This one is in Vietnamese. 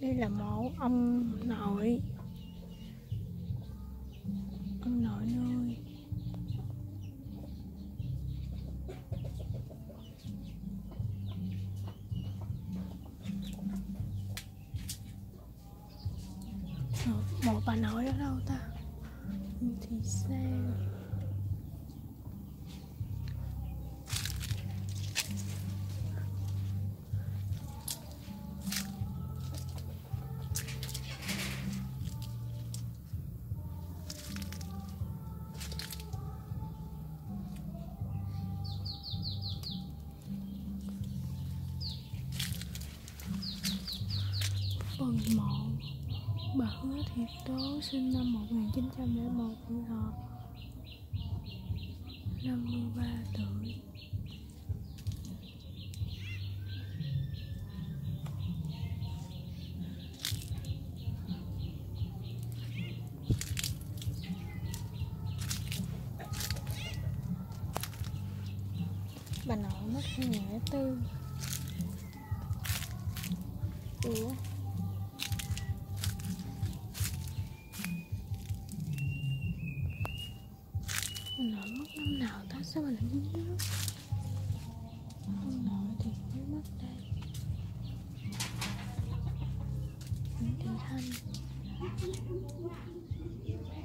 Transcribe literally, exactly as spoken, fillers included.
Đây là mộ ông nội, ông nội nuôi. Mộ bà nội ở đâu ta? Thì sao? Phần mộ bà Hứa Thị Tố sinh năm một nghìn chín trăm lẻ một, tuổi Thọ năm mươi ba tuổi. Bà nội mất hai nghìn lẻ tư. Ủa? Bà nội mất năm nào ta? Sao bà lại không nhớ? Ông nội thì mới mất đây. Nguyễn Thị Thanh.